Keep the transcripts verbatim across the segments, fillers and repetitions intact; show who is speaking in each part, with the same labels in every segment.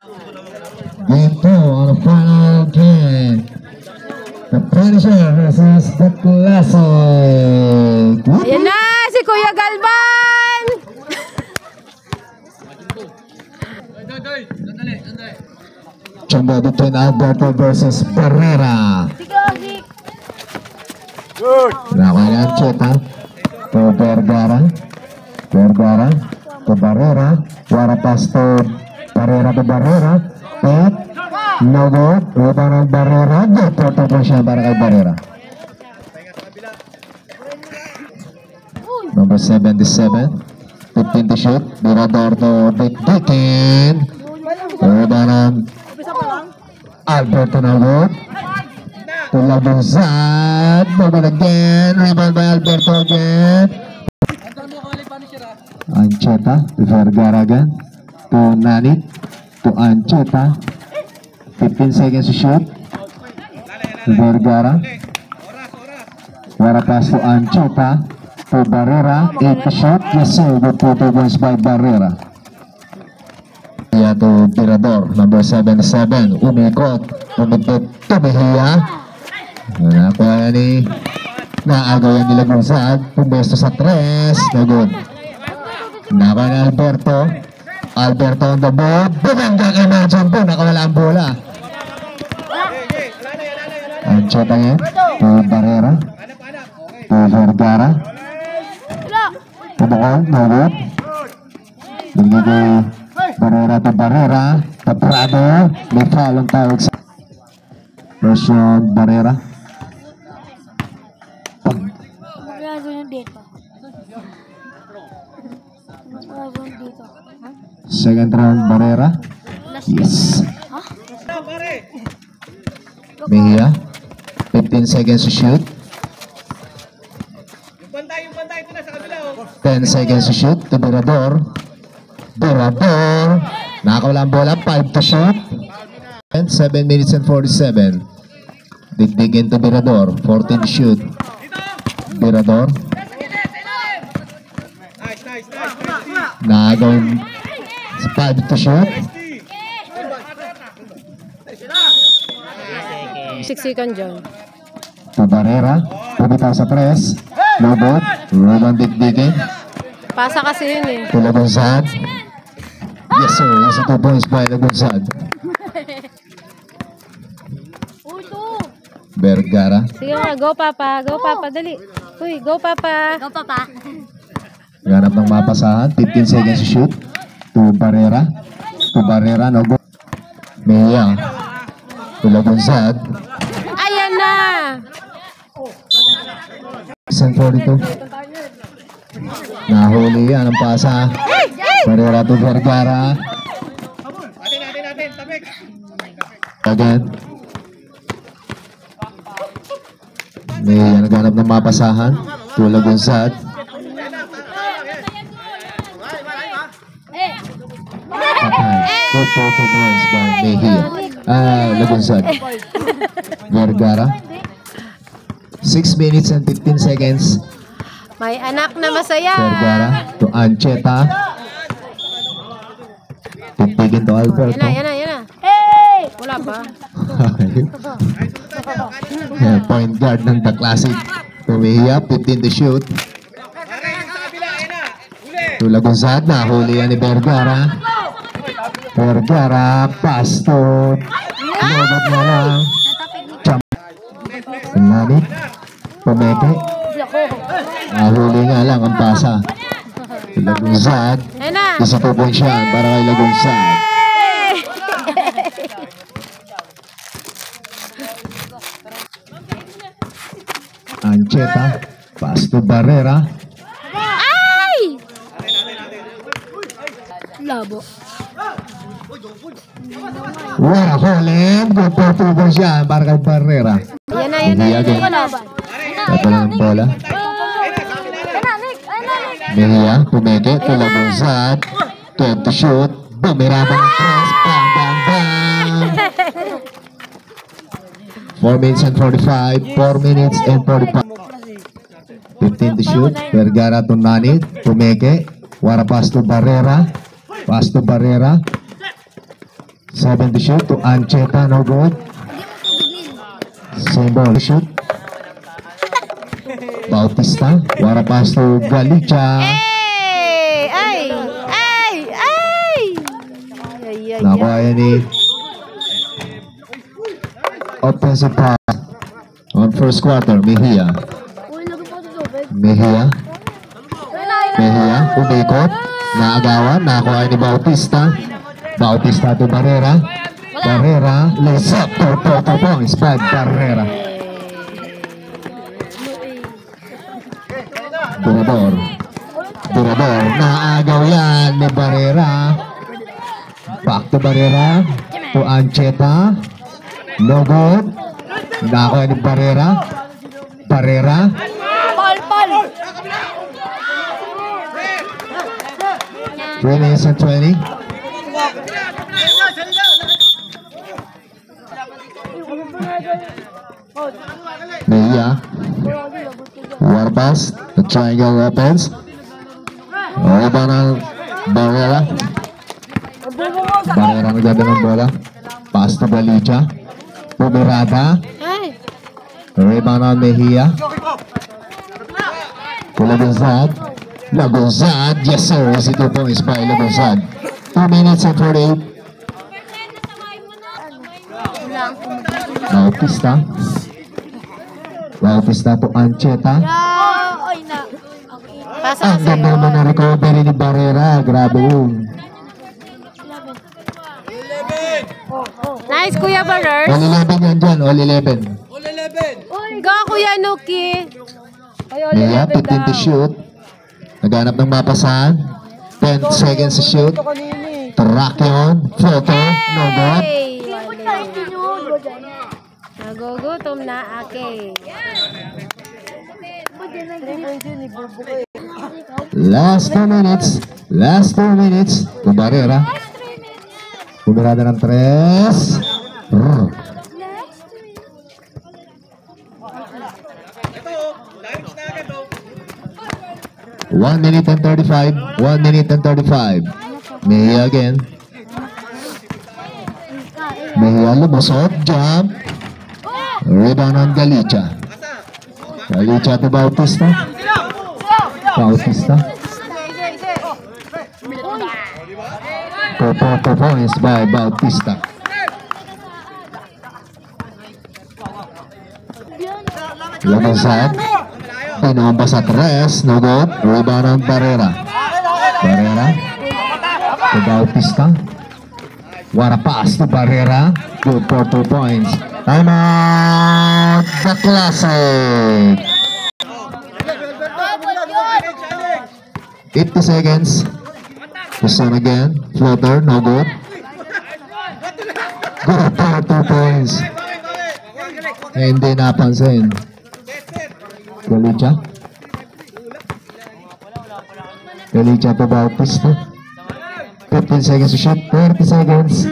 Speaker 1: Game two on the final game. The Punisher versus the Classic.
Speaker 2: Ayan na si Kuya Galvan!
Speaker 1: Chamba between Alberto versus Barrera. Nakuha Cheta to Vergara. Vergara to Barrera. Warapas to Barrera to Barrera. At no good. Rebound ng Barrera. Good for two points siya para kay Barrera. Number seventy-seven. fifteen to shoot. Mirador to Dikin. Rebound ng Alberto na good. To Labuzad. Rebound again. Rebound by Alberto again. Ancheta to Vergara again. To Nani. To Ancheta. fifteen seconds to shoot. To Vergara. Warapas to Ancheta. To Barrera. eight to shoot. Yes sir. Good for two points by Barrera. To Tirador, number seventy-seven. Umikot. Umikot to Mejia. Nakuha ni naagawan nila Gonzag. Pumesto sa tres. No good. Nakuha ni Alberto. Alberto on the board. Bumangga kay Manson po. Nakawala ang bola. Ancheta yan. To Barrera. To Vergara. Tumukol. No good. Binigay Barrera to Barrera. Taprado. May foul ang tawag sa Roshan Barrera. Second round Barrera. Yes. Mejia. fifteen seconds to shoot. ten seconds to shoot. To Mirador. Mirador. Nakakawala ang bola. five to shoot. And seven minutes and forty-seven. Digdigin to Mirador. fourteen to shoot. Mirador. Nakakawin five to shoot.
Speaker 2: six seconds dyan.
Speaker 1: To Barrera. Pumitaw sa tres. Lobot. Roman Digdigin.
Speaker 2: Pasa kasi yun eh.
Speaker 1: To Lagunzad. Yes sir. Yes, two points by Lagunzad. Vergara.
Speaker 2: Sige nga, go Papa. Go Papa, dali. Uy, go Papa.
Speaker 3: Go Papa.
Speaker 1: Ganap ng mapasahan. fifteen seconds to shoot. To Barrera. To Barrera. No go. Mejia. To Lagunzad.
Speaker 2: Ayan na.
Speaker 1: forty-two. Nahuli yan ang pasa. Barrera to Vergara. Again. May naghanap ng mapasahan. To Lagunzad. Patay. Good for two points by Mejia. Ah, Lagunzad. Vergara. six minutes and fifteen seconds.
Speaker 2: May anak na masaya.
Speaker 1: Vergara to Ancheta. Titigin to Alberto.
Speaker 2: Yan na, yan na, yan na. Hey! Wala pa.
Speaker 1: Point guard ng The Classic. To Mejia, fifteen to shoot. To Lagunzad, nahuli yan ni Vergara. Vergara, pass to Lobot na lang. Nani? Pumeke. Nahuli nga lang ang pasa. Lagunzad. Isa po po siya para kay Lagunzad. Ancheta. Pass to Barrera.
Speaker 2: Ay! Labo.
Speaker 1: Wala hulim. Good for two po siya para kay Barrera.
Speaker 2: Yan na, yan na. Yan na.
Speaker 1: Ito lang ang bola. Mejia, pumeke, to Lagunzad. twelve to shoot. Bumirada ng tres. Bang, bang, bang. four minutes and forty-five. four minutes and forty-five. fifteen to shoot. Vergara to Nani. Pumeke. Warapas to Barrera. Pass to Barrera. seven to shoot to Ancheta, no good. Same ball, shoot. Bautista, what a pass to Galicia.
Speaker 2: Ay! Ay! Ay! Ay! Ay, ay,
Speaker 1: Nakuha yan ni offensive pass on first quarter, Mejia. Mejia. Mejia, umikot. Naagawan, nakuha ni Bautista. Bautista to Barrera. Barrera, lays up to total points by Barrera. Durador. Durador, naagaw yan ni Barrera. Back to Barrera. To Ancheta. No good. Nakuha ni Barrera. Barrera.
Speaker 2: Paul, Paul!
Speaker 1: three minutes and twenty. Mejia. Warpas. The triangle opens. Rebound ng Barrera. Barrera nagdada ng bola. Pass to Galicia. Pumirada.
Speaker 2: Ay!
Speaker 1: Rebound on Mejia. To Lagozad. Lagozad. Yes sir. Easy two points by Lagozad. two minutes and forty-eight. Bautista. Bautista to Ancheta.
Speaker 2: Ay na! Pasa
Speaker 1: Ang ganda naman na recovery ni Barrera. Grabe yun.
Speaker 2: Nice, Kuya Barrers.
Speaker 1: All eleven yan dyan. All eleven.
Speaker 2: Go, Kuya Nuki. Ay, all
Speaker 1: Mejia,
Speaker 2: eleven
Speaker 1: fifteen to
Speaker 2: daw.
Speaker 1: shoot. Naghanap ng mapasahan. ten seconds to shoot. Track yun. Photo. No good.
Speaker 2: Hey! Nagugutom na ake.
Speaker 1: Last two minutes. Last two minutes. To Barrera. Pumirada ng tres. Brr. One minute and thirty-five. One minute and thirty-five. Mejia again. Mejia lumusot. Jump. Rebound on Galicia. Galicia to Bautista. Bautista. Four points by Bautista. Lagosad. Pinomba sa tres. No good. Rebound on Barrera. Barrera. To Bautista. What a pass to Barrera. Good for two points. Time out. The Classic. fifty seconds. Puson again. Floater. No good. Good for two points. Eh, hindi napansin. Galicia. Galicia to Bautista. fifteen seconds to shoot. thirty seconds.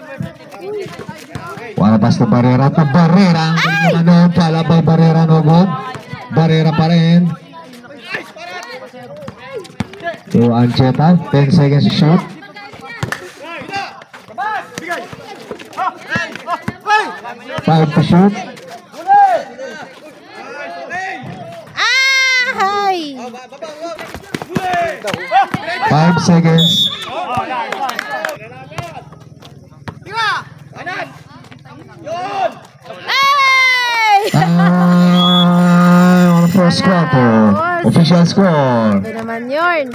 Speaker 1: Wala pass to Barrera. To Barrera. Ang galing naman nun. Pala by Barrera. No good. Barrera pa rin. To Ancheta. ten seconds to shoot. five to shoot.
Speaker 2: Ay!
Speaker 1: five seconds.
Speaker 2: Ay!
Speaker 1: Ah, on the first quarter. Official score.
Speaker 2: Ito naman yun.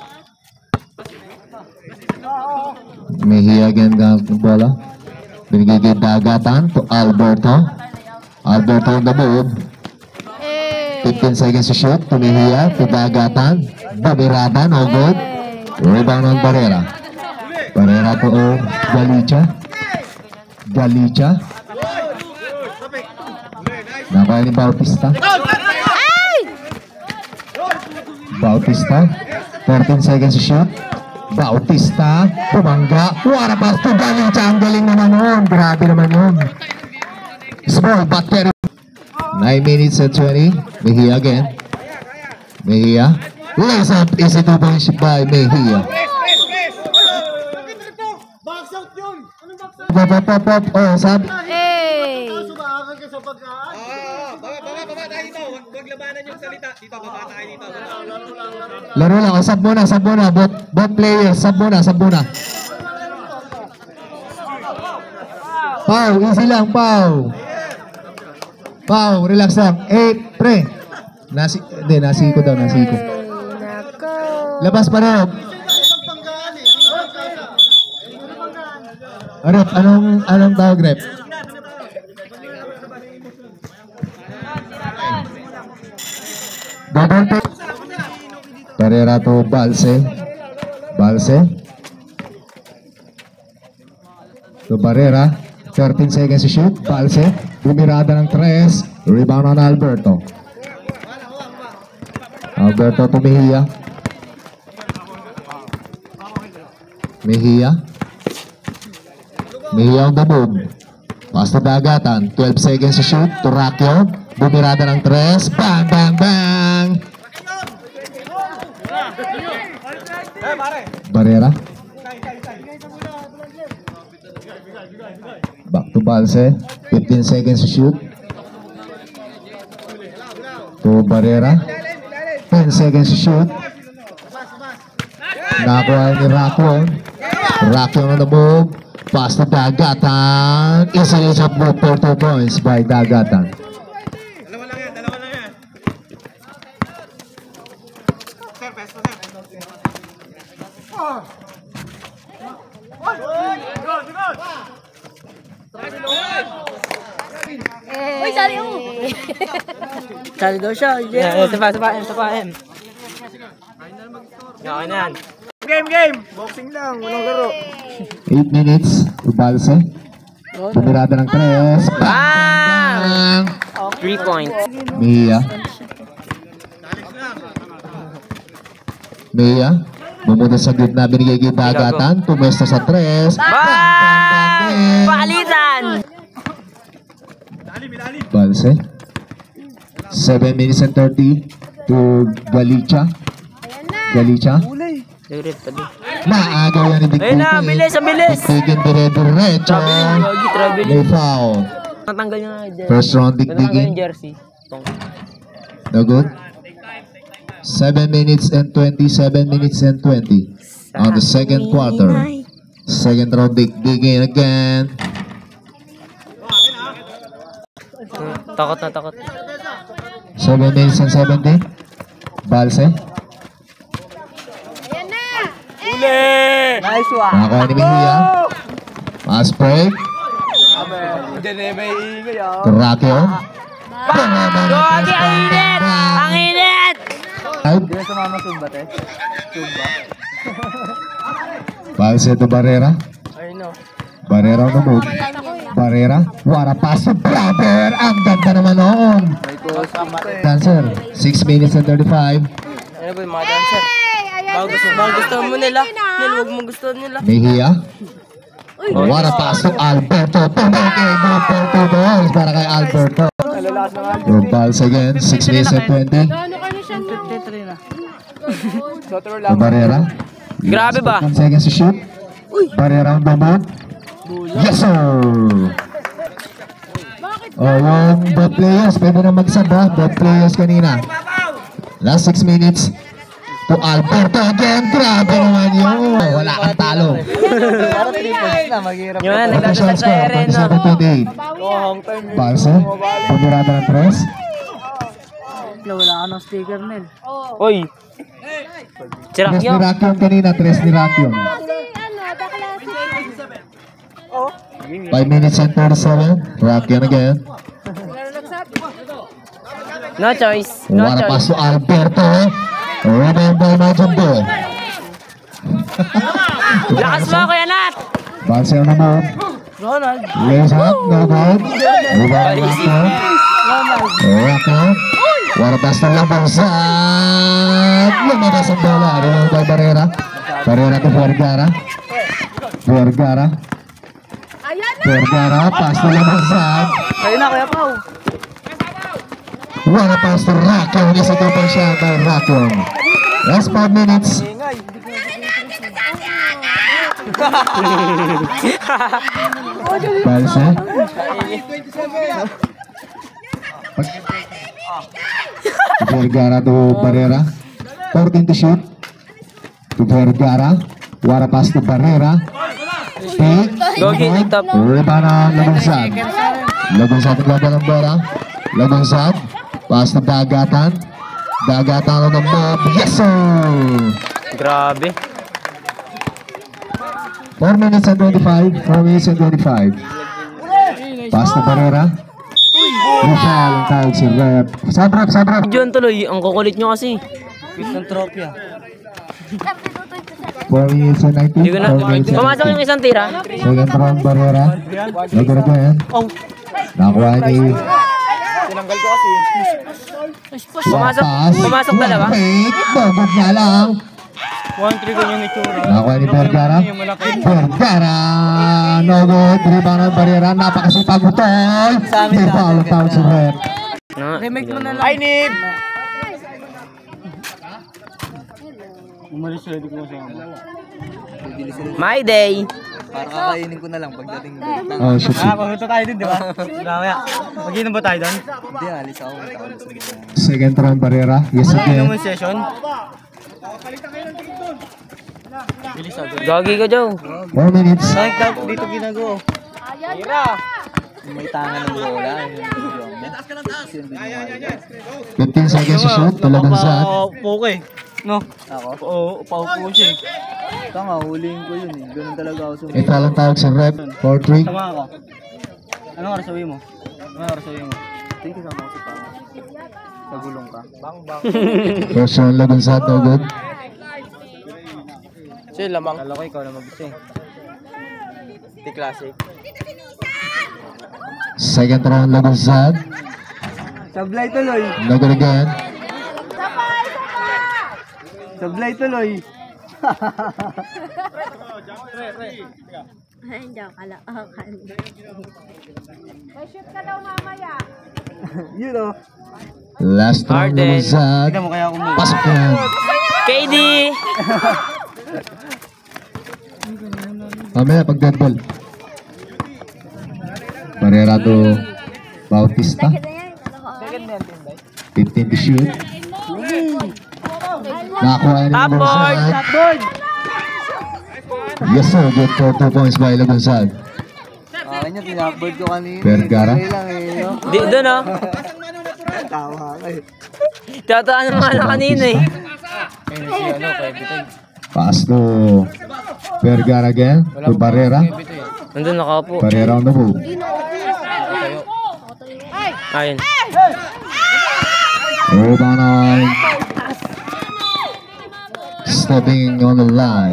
Speaker 1: Mejia again gamit ng bola. Binigay dagatan to Alberto. Alberto on the move.
Speaker 2: Eh.
Speaker 1: fifteen seconds to shoot. To Mejia. To dagatan. Babirada. No good. Rebound on Barrera. Barrera to oh, Galicia. Galicia. Nakaya ni Bautista.
Speaker 2: Ay!
Speaker 1: Bautista. thirteen seconds to shoot. Bautista. Pumangga. What about to Galicia? Ang galing naman yun. Grabe naman yun. Small but very. nine minutes and twenty. Mejia again. Mejia. Lays up. Easy two points by Mejia. Pop, pop, pop, pop. Oh, sabi.
Speaker 2: Eh.
Speaker 1: Laro lang. Oh, sub muna, sub muna. Bot, bot player. Sub muna, sub muna. Pau, easy lang, Pau. Pau, relax lang. Eh, pre. Nasi, hindi, nasi ko daw, nasi ko.
Speaker 2: Nako.
Speaker 1: Labas pa rin. Rep, anong, anong tawag, Rep? Double tap. Pereira to Balse. Balse. To Barrera. thirteen seconds to shoot. Balse. Bumirada ng tres. Rebound on Alberto. Alberto to Mejia. Mejia. Mejia on the move. Pass to Dagatan. twelve seconds to shoot. To Rakyo. Bumirada ng tres. Bang, bang, bang. Barrera. Back to Balse. fifteen seconds to shoot. To Barrera. ten seconds to shoot. Nakuha ni Rakyon. Rakyon on the move. Pass to Dagatan. Easily shot move for two points by Dagatan.
Speaker 3: Dalawa lang yan, dalawa lang yan. Sir, pesto, sir.
Speaker 2: Uy, sorry oh.
Speaker 4: Sali daw siya. Yeah, isa pa, isa pa, isa pa. Okay na yan.
Speaker 3: Game, game! Boxing lang, walang laro.
Speaker 1: eight minutes to Balse. Bumirada ng tres. Bang!
Speaker 4: Three points.
Speaker 1: Mia. Mia. Bumunta sa gitna, binigay kay Dagatan. Pumesta sa tres.
Speaker 4: Bang! Palitan!
Speaker 1: Balse. seven minutes and thirty to Galicia. Galicia.
Speaker 4: Direct tadi.
Speaker 1: Naagaw yan ni Big
Speaker 4: Ayun na, bilis, ang bilis.
Speaker 1: Digdigin dire-diretso.
Speaker 4: Lagi, traveling.
Speaker 1: May foul.
Speaker 4: Natanggal niya nga yung jersey.
Speaker 1: First round
Speaker 4: Natanggal
Speaker 1: digdigin.
Speaker 4: yung jersey. Tong.
Speaker 1: No good. seven minutes and twenty-seven minutes and twenty on the second quarter. Second round digdigin again.
Speaker 4: Takot na, takot.
Speaker 1: seven minutes and seventeen. Balse.
Speaker 4: Nice one.
Speaker 1: Nakakuha ni Mejia. Pass break.
Speaker 3: Diyan eh, may ingay ah.
Speaker 1: Rakyo.
Speaker 4: Gogi, ang init! Ang init!
Speaker 3: Hindi na sumama sumbat eh. Sumba.
Speaker 1: Balse to Barrera.
Speaker 4: Ayun no.
Speaker 1: Barrera on the move. Barrera. What a pass to Brother. Ang ganda naman noon.
Speaker 3: May kusama eh.
Speaker 1: Dancer. six minutes and thirty-five.
Speaker 4: Ano ba yung mga dancer? Baka gusto, baka gusto mo nila. Nil, huwag mo gusto nila.
Speaker 1: Mejia. What a pass to Alberto. Tumigay mo for two balls para kay Alberto.
Speaker 3: Nalalakas na nga.
Speaker 1: Your balls again. six minutes and twenty.
Speaker 2: Ano ka na siya no?
Speaker 3: Dotoro
Speaker 1: To
Speaker 3: lang.
Speaker 1: Barrera.
Speaker 4: Grabe ba?
Speaker 1: one seconds to shoot. Barrera on the move. Yes sir. Oh, yung both players. Pwede na magsaba. Both players kanina. Last six minutes. To Alberto again. Grabe naman yun. Wala kang talo.
Speaker 3: Para three points na, maghirap.
Speaker 4: Yun,
Speaker 3: na.
Speaker 1: Official
Speaker 4: nagdadala sa
Speaker 1: score.
Speaker 4: ere, no?
Speaker 1: twenty-seven twenty-eight.
Speaker 3: Long time eh.
Speaker 1: Balse. Pumirada ng tres.
Speaker 4: Wala ka ng sticker, Nel. Uy! Sirak
Speaker 1: Tres ni
Speaker 4: nyo.
Speaker 1: Rakyon kanina. Tres ni Rakyon.
Speaker 2: Kasi ano, baklase.
Speaker 1: five minutes and thirty-seven. Rakyon again.
Speaker 4: No choice. No
Speaker 1: What a pass
Speaker 4: choice.
Speaker 1: to Alberto. Rebound by Majumbo.
Speaker 4: Lakas mo, Kuya Nat!
Speaker 1: Balse on the move.
Speaker 4: Ronald.
Speaker 1: Lays up. No good. Rebound Rakyon. Rakyon. What a pass to Labansat. Lumabas ang bola. Rebound by Barrera. Barrera to Vergara. Vergara. Vergara. Pass to Labansat.
Speaker 3: Ayun na, Kuya Pao.
Speaker 1: What a pass to Rakyon. Isa to pa siya by Rakyon. Last five minutes.
Speaker 3: Ingay.
Speaker 1: Palse. Vergara to Barrera. fourteen to shoot. To Vergara. Wara pass to Barrera. Take.
Speaker 4: Gogi, top.
Speaker 1: Rebound Lagunsad. Lagunsad ang laban ng bola. Lagunsad. Pass na Dagatan. Dagatan ng mob. Yes sir!
Speaker 4: Grabe.
Speaker 1: four minutes and twenty-five. four minutes and twenty-five. Pass na Barrera. Rufal ang tawag si Rep. Sabrap, sabrap.
Speaker 4: Diyan tuloy, ang kukulit nyo kasi.
Speaker 3: Isang trophy ah.
Speaker 1: four minutes and nineteen.
Speaker 4: Hindi ko na.
Speaker 1: four minutes and
Speaker 4: Pumasok yung isang tira.
Speaker 1: second round Barrera. Lago na yan. Nakuha ni
Speaker 3: Tinanggal ko kasi.
Speaker 4: Pumasok,
Speaker 1: Pass.
Speaker 4: pumasok dalawa.
Speaker 1: Wait, bogod nga lang.
Speaker 3: one three ganyan itsura.
Speaker 1: Nakuha ni Vergara. Vergara. No good. Rebound ng Barrera. Napakasipag mo tol. May foul ang tawag si Rep.
Speaker 3: Remake mo na lang. Ay, Nib! Umalis sila, di ko masama.
Speaker 4: My day.
Speaker 3: Para kakainin ko na lang pagdating doon.
Speaker 1: Oh, shoot.
Speaker 3: Ah, papunta tayo din, di ba? Mamaya. Mag-inom ba tayo doon? Hindi, alis ako.
Speaker 1: Second round Barrera. Yes
Speaker 3: Mag-inom mo
Speaker 1: again.
Speaker 3: yung session?
Speaker 4: Gogi ko, Joe.
Speaker 1: four minutes.
Speaker 3: Sonic daw dito ginagawa. Hira! May tangan ng bola.
Speaker 1: fifteen seconds to shoot. Talagang saan.
Speaker 3: Poke. No? Ako? Oo, paupo siya eh. Tama, huliin ko yun eh. Ganun talaga ako sumunod.
Speaker 1: May foul ang tawag si Rep. four three.
Speaker 3: Tama ako. Anong oras sabi mo? Anong oras sabi mo? Tingin kasama ko si Pao. Nagulong ka. Bang bang.
Speaker 1: First round Lagunsad. No good.
Speaker 4: Siya, lamang.
Speaker 3: Kala ko ikaw na mag-ising.
Speaker 4: Di classic.
Speaker 1: Second round Lagunsad.
Speaker 3: Sablay tuloy.
Speaker 1: No good again.
Speaker 3: Sablay tuloy.
Speaker 2: Hindi ako kalakan. Shoot ka daw mamaya.
Speaker 3: Yun o.
Speaker 1: Last round
Speaker 4: Harden.
Speaker 1: Lagunsad.
Speaker 3: Tignan mo kaya ako mo.
Speaker 1: Pasok yan.
Speaker 4: K D!
Speaker 1: Mamaya pag dead ball. Barrera to Bautista. fifteen to shoot. Nakakuha ni
Speaker 4: Top board!
Speaker 1: Lagunsad. Yes sir, good for two points by Lagunsad.
Speaker 3: Akin yung tinakboard ko kanina.
Speaker 1: Vergara.
Speaker 3: Kaya lang eh. no?
Speaker 4: Di, doon oh.
Speaker 3: Tawa ka eh.
Speaker 4: Tataan ng mga kanina eh.
Speaker 1: Pass to Vergara again. To Barrera.
Speaker 4: Nandun nakaupo.
Speaker 1: Barrera on the move.
Speaker 4: Ayun.
Speaker 1: Rebound on. Stepping on the line.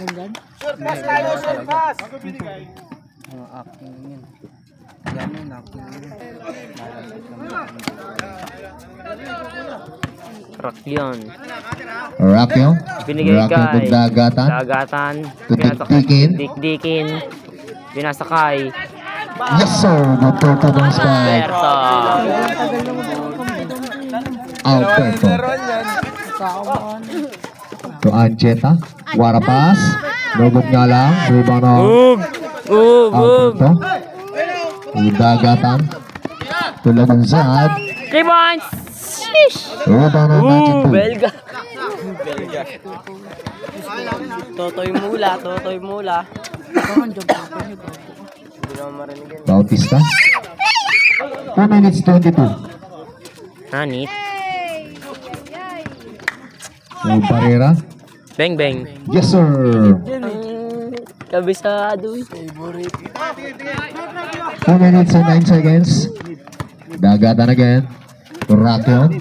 Speaker 4: Rock yun.
Speaker 1: Rakyo.
Speaker 4: Binigay
Speaker 1: Rakyo to
Speaker 4: kay
Speaker 1: Dagatan.
Speaker 4: Dagatan.
Speaker 1: Tudikdikin.
Speaker 4: Dikdikin. Binasakay.
Speaker 1: Yes sir, good for two points by
Speaker 4: Berto.
Speaker 1: Alberto. To Ancheta. Wara pass. No good nga lang. Rebound on
Speaker 4: Ug! Ug! Ug!
Speaker 1: Alberto. To Dagatan. To Lagunsad.
Speaker 4: Three points!
Speaker 1: Rebound on Magic
Speaker 4: Ooh!
Speaker 1: Pool.
Speaker 4: Belga! Belga. Totoy mula, totoy mula. Hindi naman marinig yan.
Speaker 1: Bautista. two minutes twenty-two.
Speaker 4: Hanit.
Speaker 1: To Barrera.
Speaker 4: Bang bang.
Speaker 1: Yes sir.
Speaker 4: Kabisado eh.
Speaker 1: two minutes and nine seconds. Dagatan again. To Rakyon.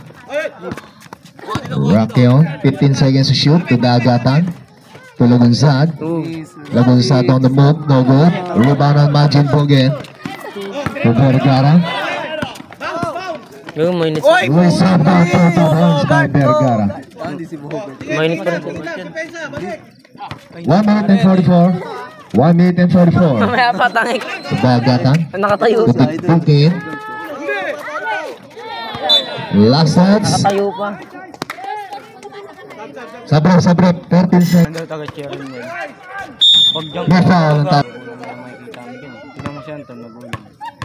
Speaker 1: Rakyon. fifteen seconds to shoot. To Dagatan. To Lagunsad.
Speaker 4: Ug!
Speaker 1: Lagunsad on the move. No good. Rebound on Majin po again. To Vergara.
Speaker 4: Yung mainit sa...
Speaker 1: Reserve down to two points by Vergara.
Speaker 4: Mainit pa rin sa...
Speaker 1: one minute and forty-four. one minute and forty-four.
Speaker 4: Mamaya pa tangik.
Speaker 1: To Dagatan.
Speaker 4: Nakatayo.
Speaker 1: To Tiktukin. Last sets.
Speaker 4: Nakatayo pa.
Speaker 1: Sabrap, sabrap. thirteen seconds.
Speaker 3: Ano taga-cheering mo yun? Pag jump
Speaker 1: May foul ang tap.
Speaker 3: makikita mo yun. Tignan mo. siyento, nagulang.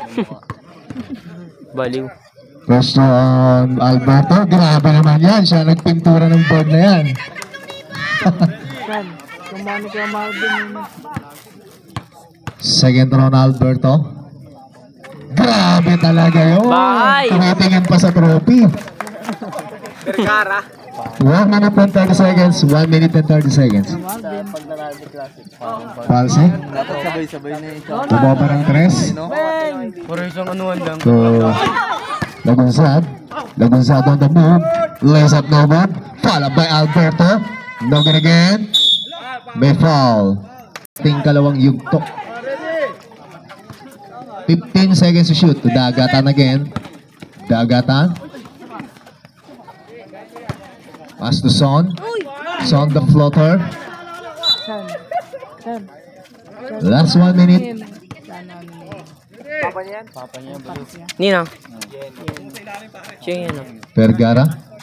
Speaker 4: Baliw.
Speaker 1: Question Alberto, grabe naman yan. Siya nagpintura ng board na yan. Second round Alberto. Grabe talaga yun.
Speaker 4: Bye!
Speaker 1: Tumitingin pa sa trophy.
Speaker 3: Vergara.
Speaker 1: one minute and thirty seconds. one minute and thirty seconds.
Speaker 3: Pag nanalo classic.
Speaker 1: Palsi.
Speaker 3: Dapat sabay-sabay na yung shot.
Speaker 1: Tumaba ng tres.
Speaker 3: Puro isang anuan lang.
Speaker 1: So, Lagunsad. Lagunsad on the move. Lays up no good. Followed by Alberto. No good again. May foul. Ting kalawang yugto. fifteen seconds to shoot. To Dagatan again. Dagatan. Pass to Son. Son the floater. Last one minute.
Speaker 3: Papa niya, bro.
Speaker 4: Nino. Siya yun. ah.
Speaker 1: Vergara.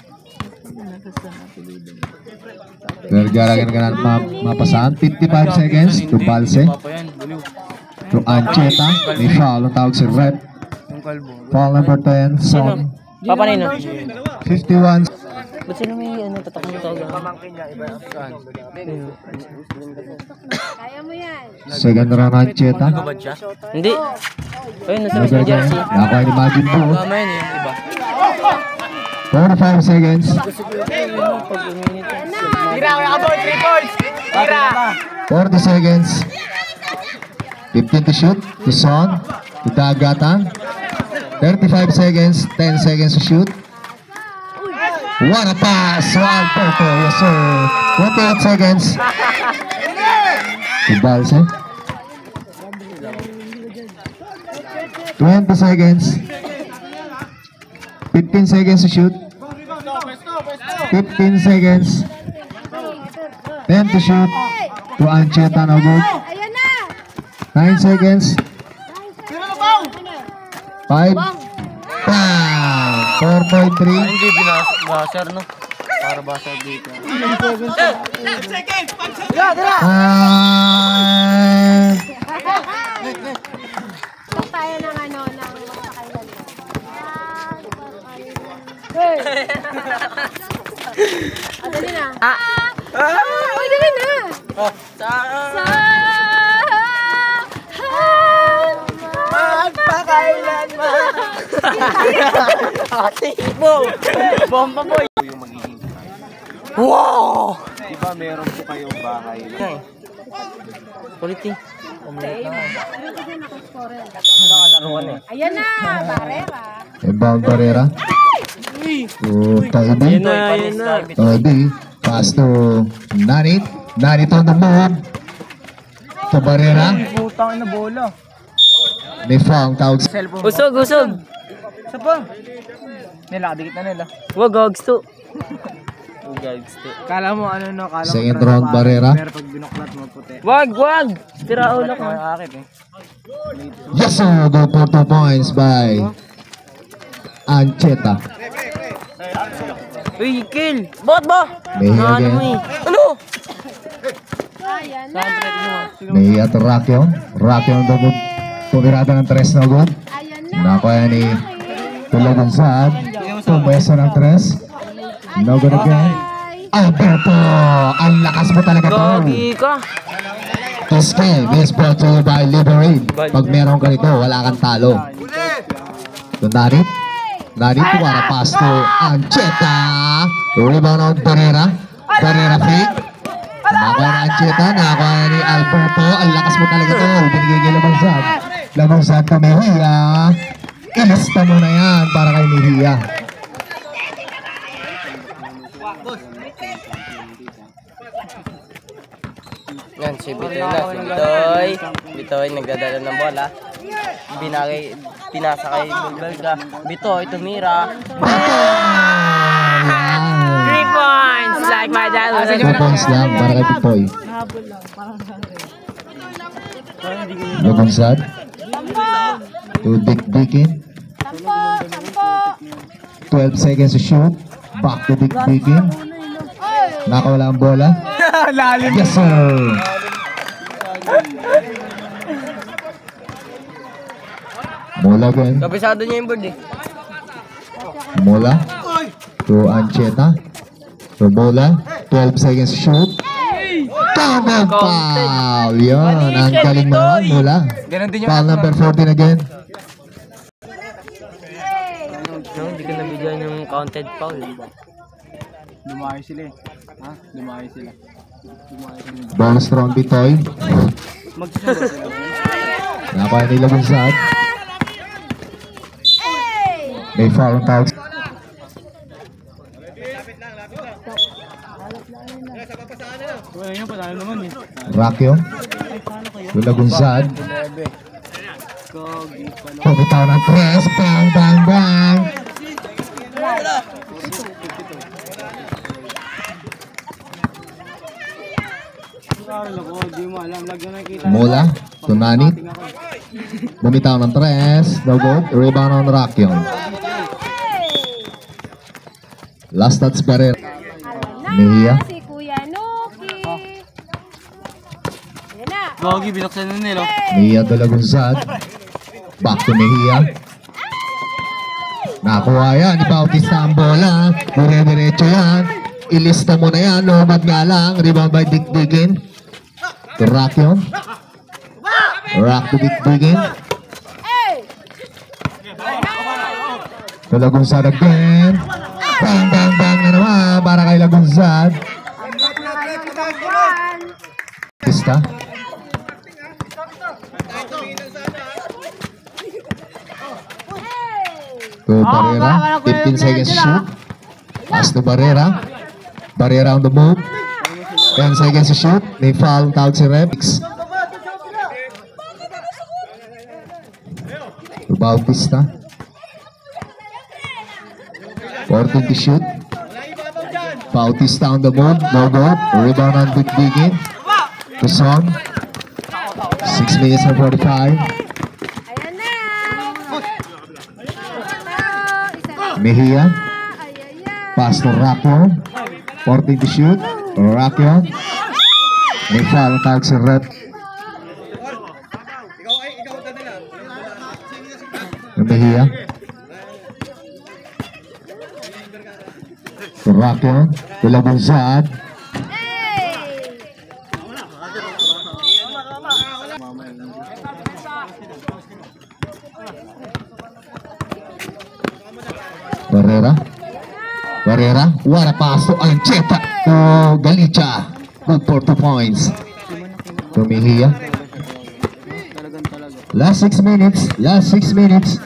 Speaker 1: Vergara kan kanan ma mapasahan. fifty-five seconds to Balse.
Speaker 3: Papa yan, baliw.
Speaker 1: To Ancheta. May foul. Ang tawag si Rep.
Speaker 3: Yung kalbo.
Speaker 1: Foul number ten. Son.
Speaker 4: Papa Nino.
Speaker 1: fifty-one.
Speaker 4: Ba't sino may ano, tatak mo tawag?
Speaker 3: Pamangkin niya, iba yung saan.
Speaker 2: Kaya mo yan.
Speaker 1: Second round Ancheta.
Speaker 3: Babad siya?
Speaker 4: Hindi. Ayun, nasa
Speaker 1: Number
Speaker 4: New Jersey.
Speaker 1: ten. Nakuha ni Majin Buo.
Speaker 3: Tama yun yung iba.
Speaker 1: forty-five seconds.
Speaker 3: Tira, wala ka boy, three points! Tira!
Speaker 1: forty seconds. fifteen to shoot. To Son. To Dagatan. thirty-five seconds. ten seconds to shoot. What a pass! Alberto, yes sir. twenty-eight seconds. To Balse. twenty seconds. fifteen seconds to shoot. fifteen seconds. ten to shoot. To Ancheta, no good.
Speaker 2: Ayan na.
Speaker 1: nine seconds. five. Bam! four point three.
Speaker 3: Ay, hindi binasar, no? Para basar dito.
Speaker 1: And
Speaker 2: Huwag tayo ng ano, ng makakailan. Hey! Ah, dali na.
Speaker 4: Ah!
Speaker 2: Ah! Uy, dali na.
Speaker 3: Oh,
Speaker 2: Sa...
Speaker 3: magpakailan mo!
Speaker 4: Wow! Bomba boy!
Speaker 3: Yung magiging.
Speaker 4: Wow!
Speaker 3: Diba meron po kayong bahay?
Speaker 4: Okay. Quality.
Speaker 2: Ayan na, Barrera.
Speaker 1: Rebound Barrera. To Taidi.
Speaker 4: Yun na, yun na.
Speaker 1: Taidi. Pass to Nanit. Nanit on the move. To Barrera.
Speaker 3: Putang ina bola.
Speaker 1: May foul. Tawag sa
Speaker 3: Cellphone.
Speaker 4: Usog, usog!
Speaker 3: Isa pa. Nila, dikit na nila.
Speaker 4: Wag, gogs to. Wag, gogs to.
Speaker 3: Kala mo ano no, kala mo.
Speaker 1: second round Barrera.
Speaker 3: Pero pag binuklat mo puti.
Speaker 4: Wag, wag! Tira ulo ko.
Speaker 3: Akit eh.
Speaker 1: Yes sir. Go for two points by Ancheta.
Speaker 4: Uy, kill! Bakit ba?
Speaker 1: May
Speaker 4: Ano
Speaker 1: again.
Speaker 4: mo eh? Ano?
Speaker 2: Ayan na.
Speaker 1: May at Rakyo. Rakyo on the move. Pumirada ng tres na good.
Speaker 2: Ayan na.
Speaker 1: Nakuha ni Tulagan Saad. Tumesa ng tres. No good again. Alberto! Ang lakas mo talaga to.
Speaker 4: Gagi ka.
Speaker 1: This game is brought to you by Liberate. Pag meron ka nito, wala kang talo. So, Narit. Narit, para pass to Ancheta. Rebound on Barrera. Barrera fake. Nakakuha na Ancheta. Nakakuha na ni Alberto. Ang lakas mo talaga to. Binigay kay Lamansag. Lamansag ka, Mejia. Ilista mo na yan para kay Mejia.
Speaker 4: Yan, si Bitoy na. Si Bitoy. Bitoy, nagdadala ng bola. Binagay, pinasa kay Bulgalga. Bitoy, tumira. Three points! Like my dad was a
Speaker 1: Two points lang para kay Pitoy. Lamansag. To Dick Dickin.
Speaker 2: Sampo, sampo.
Speaker 1: twelve seconds to shoot. Back to Dick Dickin. Nakawala ang bola. Yes sir. Mola again.
Speaker 4: Kabisado niya yung board eh.
Speaker 1: Mola. To Ancheta. To Mola. twelve seconds to shoot. Tama foul. Yun. Ang galing mo naman, Mola.
Speaker 3: Ganun din yung
Speaker 1: Foul number fourteen again.
Speaker 4: No, hindi ko nabigyan yung counted foul.
Speaker 3: Lumayo sila eh. Ha? Lumayo sila. Lumayo sila.
Speaker 1: Bonus round Bitoy.
Speaker 3: Magsisimba sila.
Speaker 1: Nakaya nila bunsad. May foul ang tawag.
Speaker 3: Wala yun, patalo naman eh.
Speaker 1: Rakyo. Lula bunsad.
Speaker 3: Kogi pala.
Speaker 1: Pumitaw ng tres. Bang, bang, bang.
Speaker 3: Kala ko, di mo alam. Lagi na nakita.
Speaker 1: Mola. Tunanit. Bumitaw ng tres. No good. Rebound on Rakyo. Last touch Barrera. Mejia.
Speaker 2: Si Kuya Nuki. Yan na.
Speaker 3: Kogi, binuksan na nila.
Speaker 1: Mejia Dalagunsad. Back to Mejia. Nakuha yan. Ni Bautista ang bola. Dire-diretso yan. Ilista mo na yan. Lumad nga lang. Rebound by Dikdigin. To Rakyo. Rock to Dikdigin. To Lagunsad again. Bang, bang, bang na naman. Para kay Lagunsad. Bautista. To Barrera, fifteen seconds to shoot. Pass to Barrera. Barrera on the move. ten seconds to shoot. May foul, tawag si Rex. To Bautista. fourteen to shoot. Bautista on the move. No good. Rebound on Dikdigin. To Son. six minutes and forty-five.
Speaker 2: Ayan na. Isa
Speaker 1: Mejia.
Speaker 2: Ay, ay, ay.
Speaker 1: Pass to Rakyo. fourteen to shoot. Rakyo. May foul, tawag si Rep. Mejia. To Rakyo. To Lagunsad. Barrera. Barrera. What a pass to Ancheta. To Galicia. Good for two points. To Mejia. Last six minutes. Last six minutes.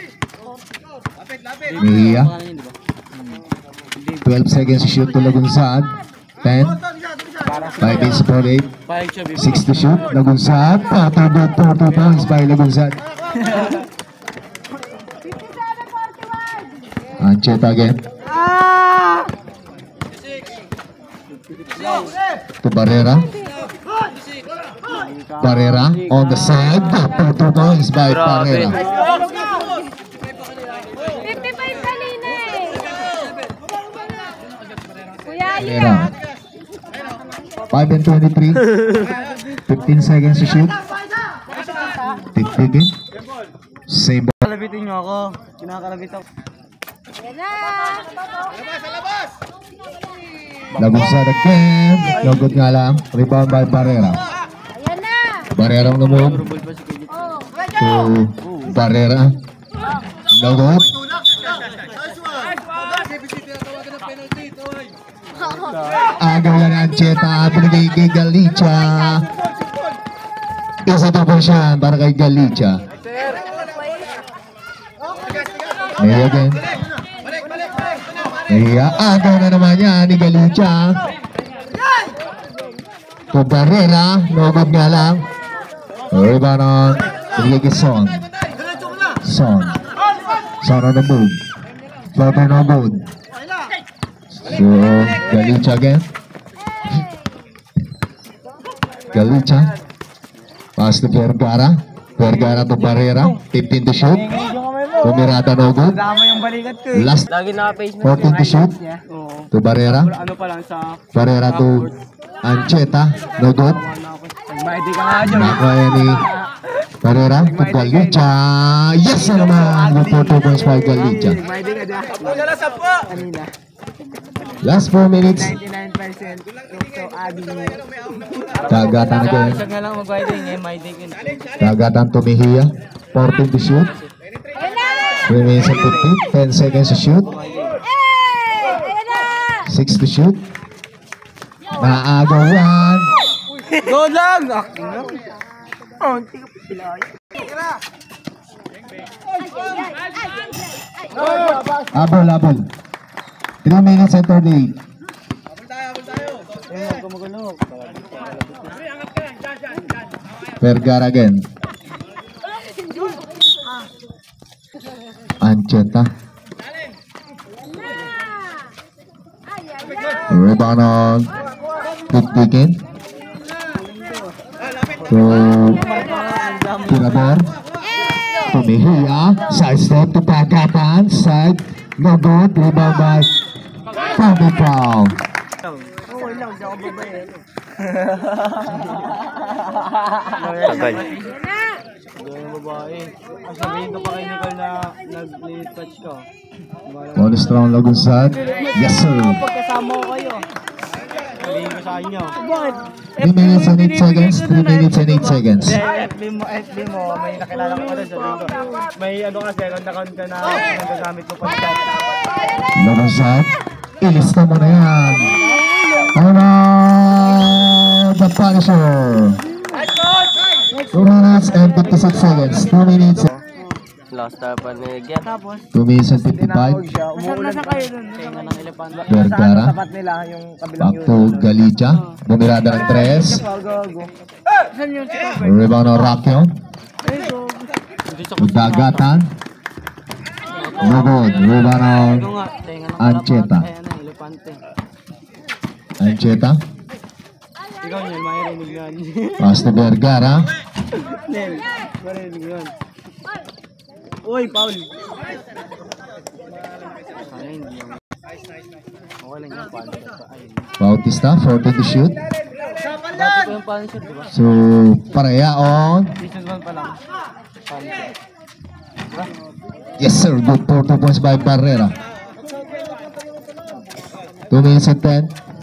Speaker 1: Mejia. twelve seconds to shoot to Lagunsad. ten. five minutes for eight. six to shoot. Lagunsad. Pato good for two points by Lagunsad. Ancheta again. To Barrera. Barrera on the side. For two points by Barrera.
Speaker 2: fifty-five kanina eh. Kuya
Speaker 1: Barrera.
Speaker 2: Ian.
Speaker 1: five and twenty-three. fifteen seconds to shoot. Tig-tigin. Same ball.
Speaker 3: Kalabitin nyo ako. Kinakalabit ako.
Speaker 2: Ayan na.
Speaker 1: Lagunsad again. No good nga lang. Rebound by Barrera.
Speaker 2: Ayan na.
Speaker 1: Barrera on the move.
Speaker 2: Oh.
Speaker 1: To Barrera. No good. Agaw yan ang Ancheta. Pinagay kay Galicia. Isa to po siya para kay Galicia. May again. May agaw na naman yan ni Galicia. To Barrera. No good nga lang. Rebound on. Pinagay kay Son. Son. Son on the move. Floater no good. So, Galicia again. Galicia. Pass to Vergara. Vergara to Barrera. fifteen to shoot. Pumirata no good.
Speaker 3: Dama yung balikat ko eh.
Speaker 1: Last
Speaker 4: Lagi naka-face mo.
Speaker 1: fourteen to shoot.
Speaker 3: Oo.
Speaker 1: To Barrera.
Speaker 3: Ano pa lang sa...
Speaker 1: Barrera to Ancheta. No good.
Speaker 3: Nagbayad ka nga dyan.
Speaker 1: Nakaya ni Barrera to Galicia. Yes na naman. Good for two points by Galicia. Last four minutes.
Speaker 3: ninety-nine percent. So, Abi.
Speaker 1: Dagatan again.
Speaker 3: Siya nga lang mag-riding eh, may dikin.
Speaker 1: Dagatan to Mejia. fourteen to shoot. three minutes and fifty. ten seconds to shoot. six to shoot. Naagawan.
Speaker 3: Go lang! Acting lang. Oh, hindi ka pilay.
Speaker 1: Abol, abol. three minutes and thirty-eight. Vergara again. Ancheta. Rebound on Tikin. To Tirador. To Mejia. Side step to Dagatan. Side. No good. Rebound by Tommy Brown.
Speaker 3: Okay lang, di ako babae.
Speaker 4: Tagal.
Speaker 3: Gawin yung babae. Ang sabihin ko pa kay Nicole na nag-touch ka.
Speaker 1: Bonus round Lagunsad. Yes sir.
Speaker 3: Pagkasama ko kayo. Sabihin ko sa inyo. Bakit?
Speaker 1: three minutes and eight seconds. three minutes and eight seconds.
Speaker 3: F B mo, F B mo, may nakilala ko doon. Sabihin ko, may ano ka, second account ka na nagagamit mo pa sa
Speaker 1: Lagunsad. Ilista mo na yan. Ano the Punisher. two minutes and fifty-six seconds. two minutes.
Speaker 4: Last na pa ni Gian.
Speaker 3: Tapos,
Speaker 1: two minutes and fifty-five.
Speaker 3: siya, umuulan pa. Tenga ng elepan.
Speaker 1: Vergara.
Speaker 3: Tapat nila yung kabilang
Speaker 1: Back to Galicia. Bumirada ng tres.
Speaker 3: Gago. Saan yung si
Speaker 1: Rebound on Rakion. Dagatan. No good. Rebound on
Speaker 3: Ito nga, tenga ng
Speaker 1: Ancheta.
Speaker 3: Ay, ano, elepante.
Speaker 1: Ancheta.
Speaker 3: Ikaw niyan, marinig yan.
Speaker 1: Pass to Vergara.
Speaker 3: Nel, marinig yan. Uy, Paul. Ay, hindi yan. Okay lang yung Punisher. Ayun.
Speaker 1: Bautista. fourteen to shoot.
Speaker 3: Dati ko yung Punisher, di ba?
Speaker 1: So, pareha on.
Speaker 3: Season one pa lang. Punisher.
Speaker 1: Yes sir. Good for two points by Barrera. two minutes and ten.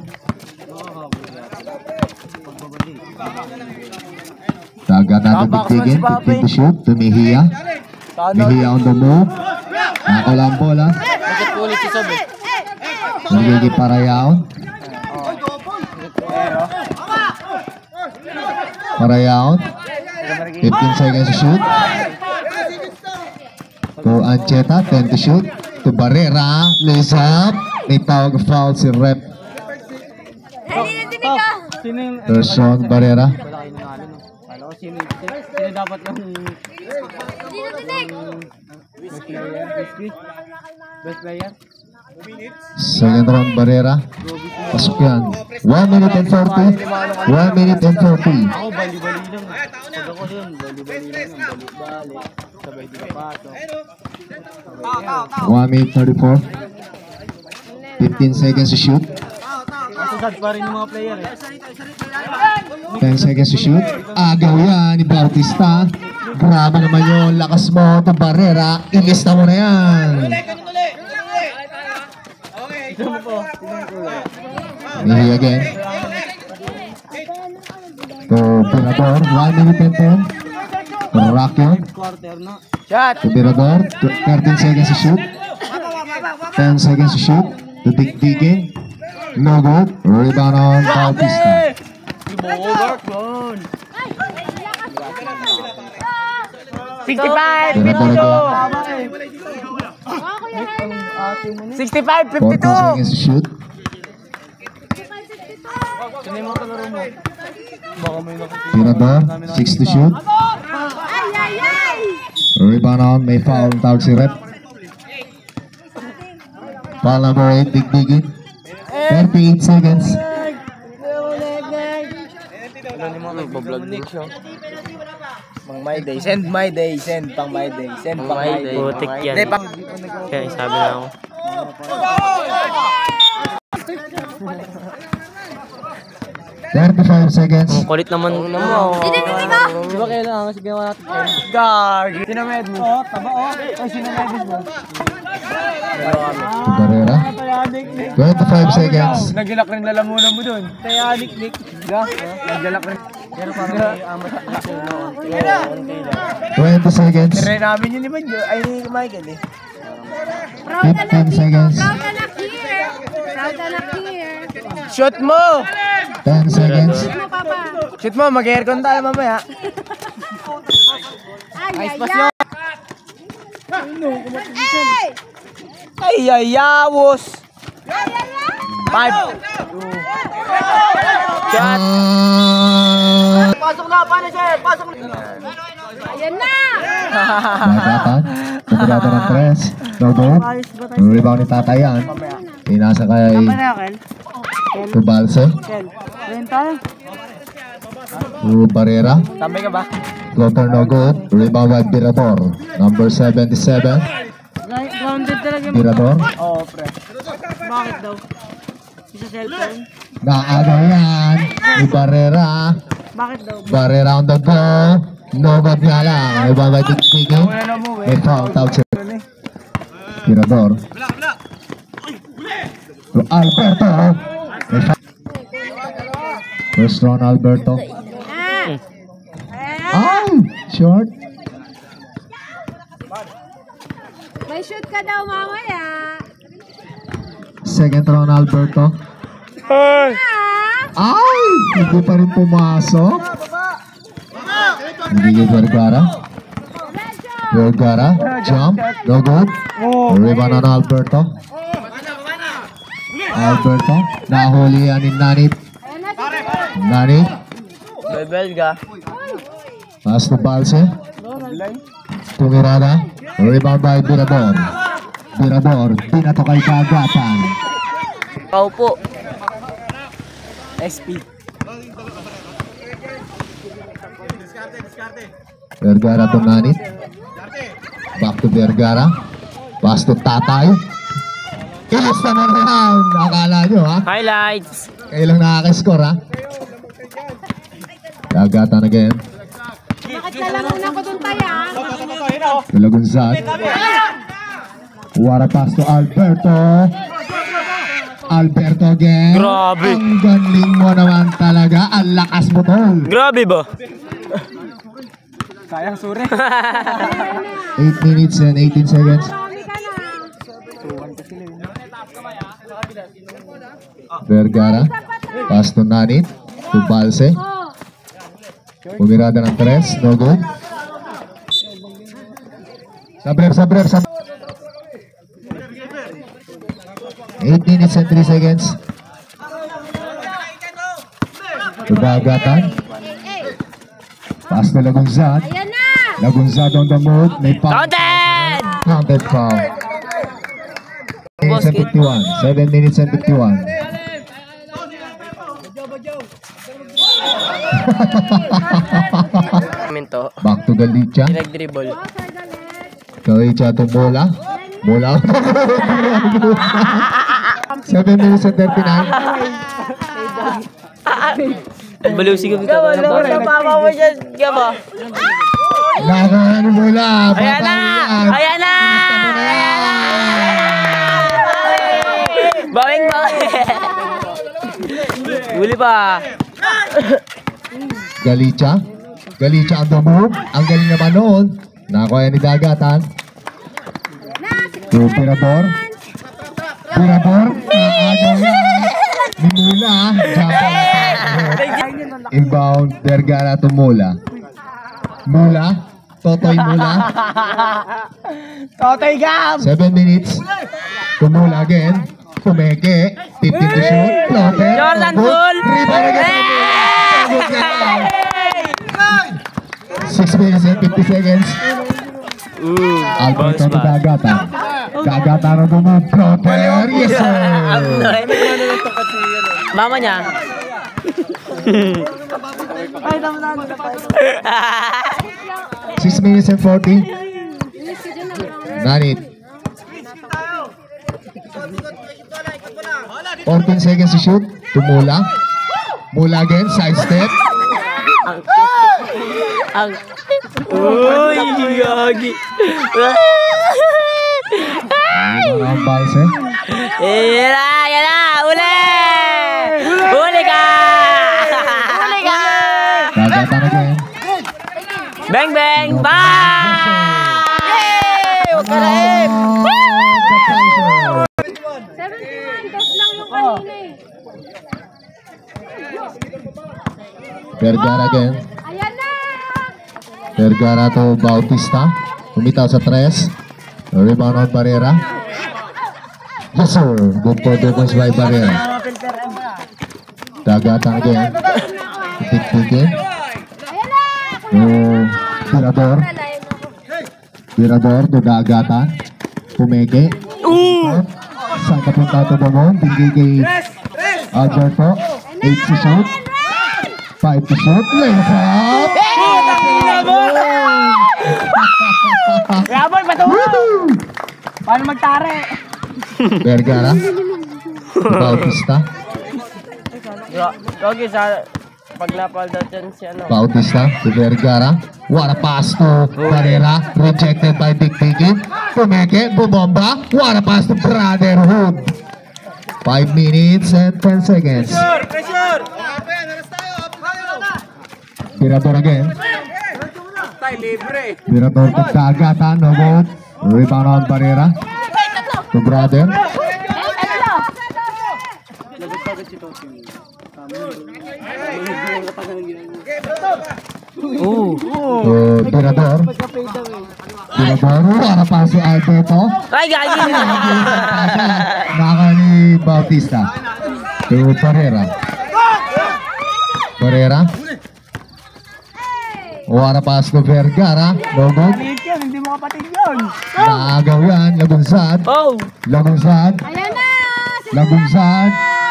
Speaker 1: Dagat natin bigtigin. fifteen to shoot. To Mejia. Mejia on the move. Nakula ang bola.
Speaker 3: Bakit po ulit si Sob eh?
Speaker 1: Nagiging parayaon. Parayaon. fifteen seconds to shoot. To Ancheta. ten to shoot. To Barrera. Lays up. May tawag foul si Rep.
Speaker 3: Sino yung...
Speaker 1: Person Barrera.
Speaker 3: Wala kayo nanalo no? Kala ko sino, sino, sino dapat yung... Best player? Best player?
Speaker 1: Second round Barrera. Pasok yan. one minute and forty. one minute and forty.
Speaker 3: Ako, bali-bali lang. Pag ako dun, bali-bali lang. Bali-bali. Sabay di ka pato.
Speaker 1: one minute thirty-four. fifteen seconds to shoot.
Speaker 3: Masasad pa rin yung mga player eh.
Speaker 1: ten seconds to shoot. Agaw yan ni Bautista. Grabe naman yun. Lakas mo. Ito Barrera. Ilista mo na yan.
Speaker 3: Ito mo po.
Speaker 1: Mihi again. To Tirador. one minute and ten. To Rakion.
Speaker 3: Quarter na.
Speaker 1: To Tirador. thirteen seconds to shoot. ten seconds to shoot. To Tigtigin. No good. Rebound on Bautista.
Speaker 3: Ibo-over doon. sixty-five,
Speaker 1: Tirador again.
Speaker 3: sixty-five,
Speaker 1: fourteen seconds to shoot.
Speaker 3: Sino yung mga kalaro mo? Baka may nakapili.
Speaker 1: Tirador. six to shoot. Rebound on. May foul. Tawag si Rep. Foul number eight. Tigtigin. thirty-eight seconds.
Speaker 4: Nagbablog din siya.
Speaker 3: Pang my day, send my day, send pang my day, send pang my day.
Speaker 4: Putik yan.
Speaker 3: Hindi, pang...
Speaker 4: Kaya sabi na ako.
Speaker 1: thirty-five seconds.
Speaker 4: Kulit naman mo.
Speaker 3: Di ba kailangan kasi ginawa natin? Guard! Sinamedis mo? Oo, taba o. Ay, sinamedis mo.
Speaker 1: To Barrera. twenty-five seconds.
Speaker 3: Nagilak rin lalamunan mo dun. Kaya dik-dik. Diba? Nagilak rin. Pero parang may amat sa
Speaker 1: twenty seconds.
Speaker 3: Try namin yun ni Manjo. Ay, ni Michael eh.
Speaker 1: fifteen seconds.
Speaker 2: Proud anak here. Proud anak here.
Speaker 3: Shoot mo!
Speaker 1: ten seconds.
Speaker 2: Ano, Papa?
Speaker 3: Shoot mo, mag-aircon tayo mamaya.
Speaker 2: Ay, ay,
Speaker 3: pas
Speaker 2: ay. Ay!
Speaker 3: Ay, ay, yawos! Five.
Speaker 1: Shot.
Speaker 3: Pasok na, paano sir? Pasok na.
Speaker 2: Ayan na!
Speaker 1: Nagatan. Kumulata ng tres. No goal. Rebound ni Tatayan. Pinasa kay Tubalse. To Barrera.
Speaker 3: Tambay ka ba?
Speaker 1: Floater no good. Rebound by Birador. Number seventy-seven.
Speaker 2: Grounded talaga.
Speaker 1: Birador.
Speaker 3: Oo, pre.
Speaker 2: Bakit daw? Isa cellphone?
Speaker 1: Naagaw yan. Ni Barrera.
Speaker 2: Bakit daw?
Speaker 1: Barrera on the go. No good nga lang. Rebound by Tigtigi.
Speaker 3: Wala na mo eh.
Speaker 1: May foul. Out siya. Birador. To Alberto. May foul. First round Alberto.
Speaker 2: Ah!
Speaker 1: Ay! Short.
Speaker 2: May shoot ka daw mamaya.
Speaker 1: Second round Alberto.
Speaker 2: Ah!
Speaker 1: Ay! Hindi pa rin pumasok. Hindi Vergara. Vergara. Jump. No good. Rebound on Alberto. Alberto. Nahuli yan ni Nanit. Nanit.
Speaker 4: Bebelga.
Speaker 1: Pass to Balse. Tumirada. Rebound by Birador. Birador. Pinato kay Kagatan.
Speaker 4: Ikaw po.
Speaker 3: S P.
Speaker 1: Vergara to Nanit. Back to Vergara. Pass to Tatay. Ilis naman yan. Akala nyo ha.
Speaker 4: Highlights.
Speaker 1: Kayo lang nakaka-score ha. Kagatan again.
Speaker 2: Bakit kalamunan ko dun tayo?
Speaker 1: Tulagunzad. What a pass to Alberto. Alberto again.
Speaker 4: Grabe.
Speaker 1: Ang galing mo naman talaga. Ang lakas mo tol.
Speaker 4: Grabe ba?
Speaker 3: Sayang sure.
Speaker 1: eight minutes and eighteen seconds.
Speaker 2: Marami ka na.
Speaker 1: Vergara. Pass to Nanit. To Balse.
Speaker 2: Oh!
Speaker 1: Pumirada ng tres. No good. Sabrer, sabrer, sabrer. eight minutes and three seconds. Tugagatan. Pass to Lagunzad.
Speaker 2: Ayan na!
Speaker 1: Lagunzad on the move. May foul.
Speaker 4: Counted!
Speaker 1: Counted foul. Minutes and fifty-one. seven minutes and fifty-one.
Speaker 4: Minto.
Speaker 1: Back to Galicia.
Speaker 4: Nag-dribble.
Speaker 1: Galicia to Mola. Mola. seven minutes and thirty-nine.
Speaker 4: Baliw siguro ka. Baliw na papa mo dyan. Gaba.
Speaker 1: Laban ni Mola.
Speaker 4: Ayan na! Ayan na! Bawing bawing. Huli pa.
Speaker 1: Galicia. Galicia on the move. Ang galing naman noon. Nakuha ni Dagatan. To Pirador. Pirador. Naagaw yan. Ni Mula. Jump on. Inbound. Vergara to Mula. Mula. Totoy Mula.
Speaker 3: Totoy Gam!
Speaker 1: seven minutes. To Mula again. Kumeke. fifteen to shoot. Floater.
Speaker 4: Jordan
Speaker 1: Good.
Speaker 4: Poole.
Speaker 1: Rebound again. Good game. six minutes and fifty seconds.
Speaker 4: Ooh.
Speaker 1: Alberto to Dagatan. Dagatan on the move. Floater. Yes sir.
Speaker 4: Mama niya.
Speaker 1: six minutes and forty. Nanit. fourteen seconds to shoot. Tumula. Mula again, side step.
Speaker 4: Ang... Uy, gagi.
Speaker 1: Ang balse.
Speaker 4: Yan na, yan na, uli! Uli ka! Uli ka!
Speaker 1: Dagatan again.
Speaker 4: Bang, bang, bang! Yay! Huwag ka na eh!
Speaker 2: seventy-one, dos lang yung kanina eh.
Speaker 1: Vergara again.
Speaker 2: Ayan na!
Speaker 1: Vergara to Bautista. Umitaw sa tres. Rebound on Barrera. Yes sir. Good for two points by Barrera. Dagatan again. Tik-tikin. Oh, Tirador. Tirador to Dagatan. Pumeke. Saan ka punta ito naman? Tinggi kay Alberto. eight to shoot. five to shoot. Lays up.
Speaker 3: Yaboy, bato mo! Paano magtare?
Speaker 1: Vergara. Bautista.
Speaker 4: Gogi sa... Pag napal daw dyan si ano.
Speaker 1: Bautista to Vergara. What a pass to Barrera. Rejected by Dick Tikin. Pumeke. Bumomba. What a pass to Brotherhood. five minutes and ten seconds.
Speaker 3: Pressure!
Speaker 1: Tirador again.
Speaker 3: Tayo libre.
Speaker 1: Tirador to Dagatan. No good. Rebound on Barrera. To Brother.
Speaker 4: Oo.
Speaker 1: To Tirador. Tirador. What a pass to Alberto.
Speaker 4: Ay, gagi!
Speaker 1: Naka ni Bautista. To Barrera. Barrera. What a pass to Vergara. No good.
Speaker 3: Yan, hindi mo kapatid yun.
Speaker 1: Naagaw yan. Lagunsad.
Speaker 4: Oh!
Speaker 1: Lagunsad.
Speaker 2: Ayan na!
Speaker 1: Lagunsad.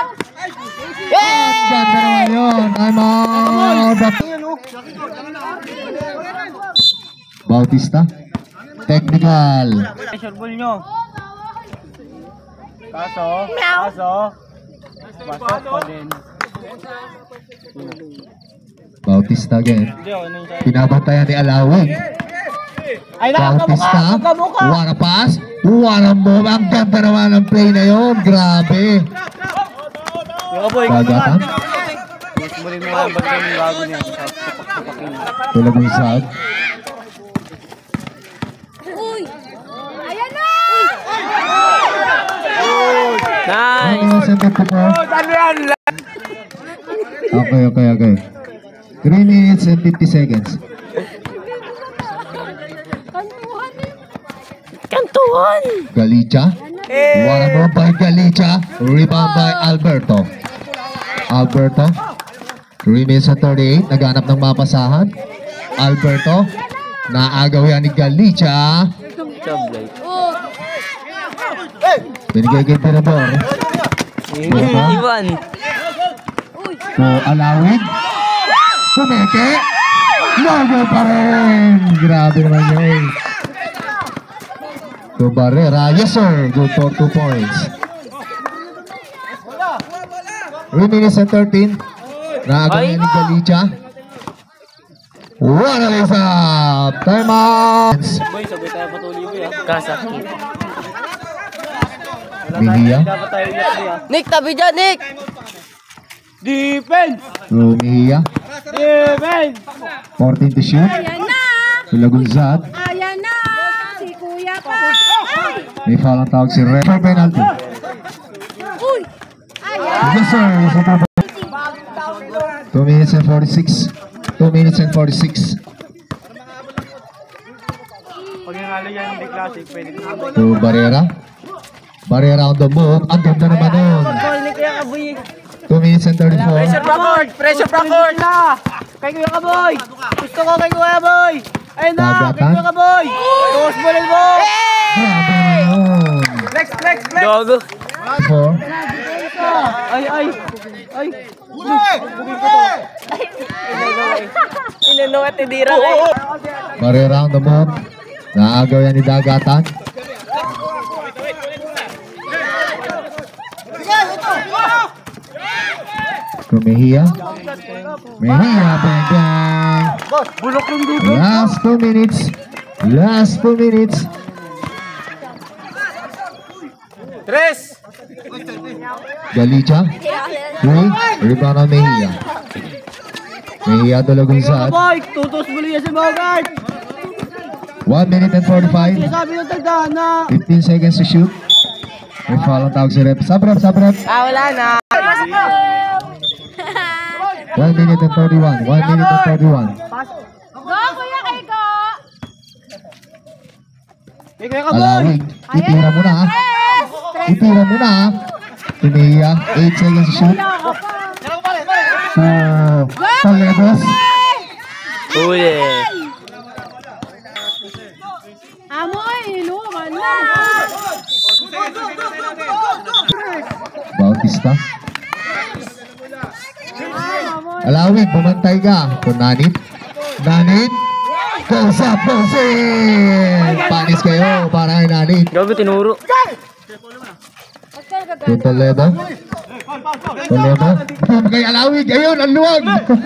Speaker 1: Ganda naman yun. I'm out. Bautista. Technical.
Speaker 3: Pressure ball nyo. Kaso, kaso, pasok pa din.
Speaker 1: Bautista again.
Speaker 3: Hindi, ano yung sa'yo?
Speaker 1: Pinabantayan ni Alawin.
Speaker 3: Ay, nakakamukha!
Speaker 1: Bautista.
Speaker 3: Nakakamukha!
Speaker 1: What a pass. What a move. Ang ganda naman ng play na yun. Grabe.
Speaker 3: Yung boy,
Speaker 1: Dagatan.
Speaker 3: mas muli mo lang ba't yung bago niya? Papakin.
Speaker 1: Lagunsad.
Speaker 2: Uy! Ayan na!
Speaker 4: Nice!
Speaker 1: Oh, center to four.
Speaker 3: Ano yan?
Speaker 1: Okay, okay, okay. three minutes and fifty seconds.
Speaker 2: Kantuhan eh.
Speaker 4: Kantuhan!
Speaker 1: Galicia. What a move by Galicia. Rebound by Alberto. Alberto. three minutes and thirty-eight. Naghanap ng mapasahan. Alberto. Naagaw yan ni Galicia.
Speaker 4: Sablay.
Speaker 1: Binigay kay Tirador.
Speaker 4: Iwan!
Speaker 1: So, Alawin. Pumeke. Logo pa rin. Grabe naman yun. To Barrera. Yes, sir. Good for two points. three minutes and thirteen. Naagaw yan ni Galicia. What a lace up. Time out.
Speaker 3: Boy, sabay tayo patuloy boy ah.
Speaker 4: Kasakit.
Speaker 1: Mihia.
Speaker 3: Dapat tayo iyak boy ah.
Speaker 4: Nick, tabi dyan, Nick!
Speaker 3: Defense!
Speaker 1: To Mihia.
Speaker 3: Defense!
Speaker 1: fourteen to shoot.
Speaker 2: Ayan na!
Speaker 1: To Lagunsad.
Speaker 2: Ayan na! Si Kuya pa! Ay!
Speaker 1: May foul ang tawag si Red. For penalty.
Speaker 2: Uy! Ayan!
Speaker 1: Yes, sir. two minutes and forty-six. two minutes and forty-six.
Speaker 3: Pag nanalo yan hindi classic, pwede ko naman.
Speaker 1: To Barrera. Barrera on the move. Ang ganda naman nun.
Speaker 4: Ball ni Kuya Kaboy.
Speaker 1: two minutes and thirty-four.
Speaker 4: Pressure backcourt! Pressure backcourt!
Speaker 3: Na! Kay Kuya Kaboy! Gusto ko kay Kuya Kaboy! Ayun na! Kay
Speaker 1: Dagatan.
Speaker 3: Kuya Kaboy! Tuwas mo rin mo!
Speaker 1: Grabe naman yun.
Speaker 3: Flex, flex, flex!
Speaker 4: Dogo!
Speaker 1: Four.
Speaker 3: Ay, ay! Ay!
Speaker 4: Inano at tindira kayo.
Speaker 1: Barrera on the move. Naagaw yan ni Dagatan. To Mejia. Mejia, bang bang.
Speaker 3: Bulok ng dugo.
Speaker 1: Last two minutes. Last two minutes.
Speaker 3: Tres!
Speaker 1: Galicia. Three. Rebound on Mejia. Mejia Dalagunsad.
Speaker 3: Boy, tutos muli yan si Bogart.
Speaker 1: one minute and forty-five.
Speaker 3: Sabi ng tagdaan na.
Speaker 1: fifteen seconds to shoot. May foul ang tawag si rep. Sub rep, sub rep.
Speaker 4: Ah, wala na.
Speaker 1: one minute and thirty-one. one minute and thirty-one.
Speaker 2: Go, kuya, kay go!
Speaker 3: Ikaw ka boy.
Speaker 1: Alawig. Itira mo na ha. Itira mo na ha. Tumihia. eight seconds to shoot. So, Toledos.
Speaker 4: Huli.
Speaker 2: Amo, inuman na!
Speaker 1: Bautista. Alawig, bumantay ka. Kung nanit. Nanit. Goes up, goes in. Panis kayo para kay nanit.
Speaker 4: Gago, tinuro.
Speaker 1: To Toledo. Toledo. Boom kay Alawig. Ayun, ang luwag.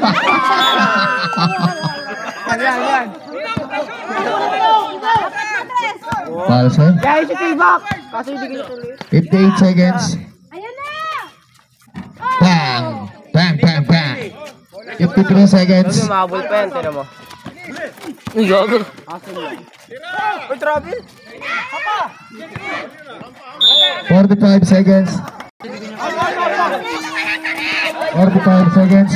Speaker 1: Palse.
Speaker 3: Guys, si Tibak. Kaso hindi kayo tuloy.
Speaker 1: fifty-eight seconds.
Speaker 2: Ayan na!
Speaker 1: Bang! Bang, bang, bang. fifty-three seconds.
Speaker 4: Gago, mabul pa yan. Tira mo. Uy, gago. Uy, travel.
Speaker 1: forty-five seconds. forty-five seconds.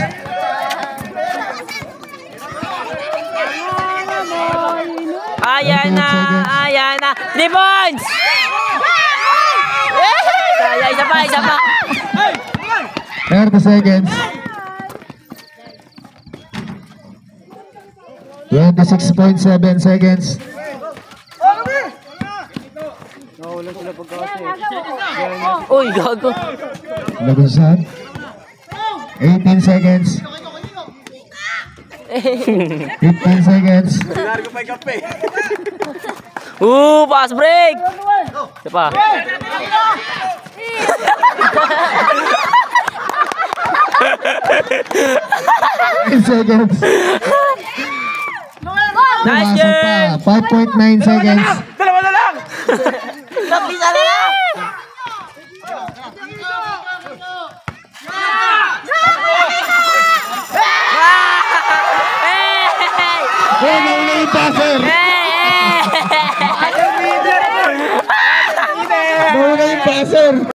Speaker 4: Ayan na, ayan na. Three points! Kaya, isa pa, isa pa.
Speaker 1: thirty seconds. twenty-six point seven seconds.
Speaker 4: Uy, gago.
Speaker 1: Lagusan. eighteen seconds. fifteen seconds.
Speaker 4: Uh, pass break. Isa pa.
Speaker 1: ten seconds.
Speaker 4: Nice
Speaker 1: Pumasok
Speaker 4: game.
Speaker 1: pa. five point nine seconds.
Speaker 3: Dalawa na lang.
Speaker 4: Napisa na lang.
Speaker 1: Hey, hey, passer.
Speaker 4: Hey!
Speaker 1: Bawal na yung passer.